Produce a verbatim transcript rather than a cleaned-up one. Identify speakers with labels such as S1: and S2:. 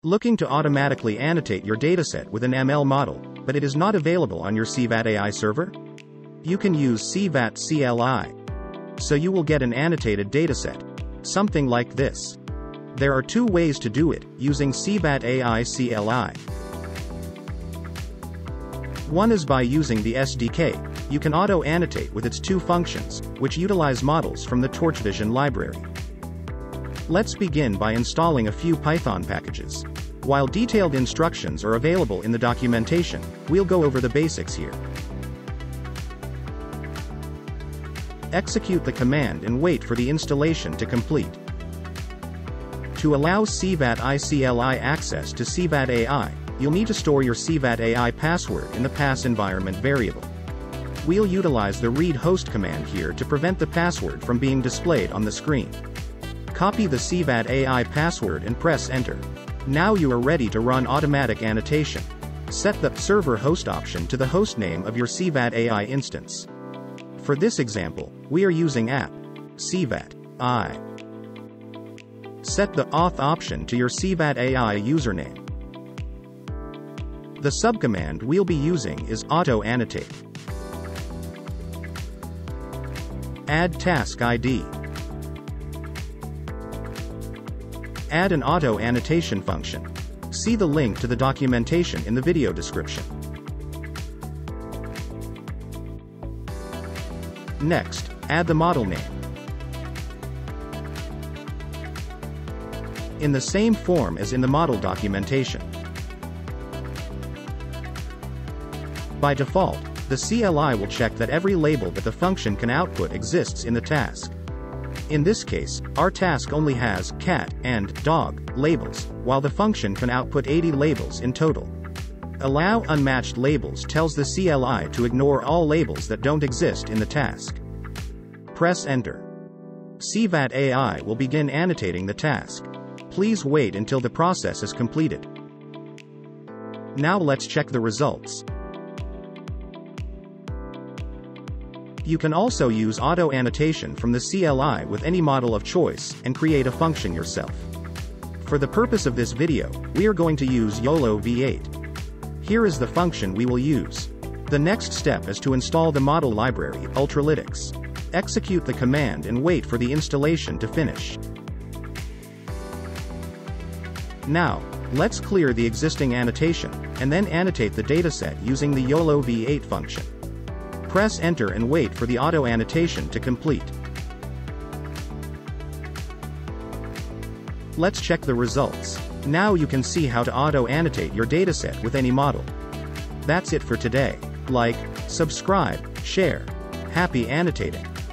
S1: Looking to automatically annotate your dataset with an M L model, but it is not available on your C V A T dot A I server? You can use C V A T dot A I. So you will get an annotated dataset. Something like this. There are two ways to do it, using C V A T dot A I C L I. One is by using the S D K. You can auto-annotate with its two functions, which utilize models from the torchvision library. Let's begin by installing a few Python packages. While detailed instructions are available in the documentation, we'll go over the basics here. Execute the command and wait for the installation to complete. To allow C V A T dot A I C L I access to C V A T dot A I, you'll need to store your C V A T dot A I password in the pass environment variable. We'll utilize the read host command here to prevent the password from being displayed on the screen. Copy the C V A T dot A I password and press enter. Now you are ready to run automatic annotation. Set the server host option to the host name of your C V A T dot A I instance. For this example, we are using app C V A T dot A I. Set the auth option to your C V A T dot A I username. The subcommand we'll be using is auto-annotate. Add task I D. Add an auto-annotation function. See the link to the documentation in the video description. Next, add the model name. In the same form as in the model documentation. By default, the C L I will check that every label that the function can output exists in the task. In this case, our task only has cat and dog labels, while the function can output eighty labels in total. Allow unmatched labels tells the C L I to ignore all labels that don't exist in the task. Press enter. C V A T dot A I will begin annotating the task. Please wait until the process is completed. Now let's check the results. You can also use auto-annotation from the C L I with any model of choice, and create a function yourself. For the purpose of this video, we are going to use YOLO v eight. Here is the function we will use. The next step is to install the model library, Ultralytics. Execute the command and wait for the installation to finish. Now, let's clear the existing annotation, and then annotate the dataset using the YOLO v eight function. Press enter and wait for the auto-annotation to complete. Let's check the results. Now you can see how to auto-annotate your dataset with any model. That's it for today. Like, subscribe, share. Happy annotating!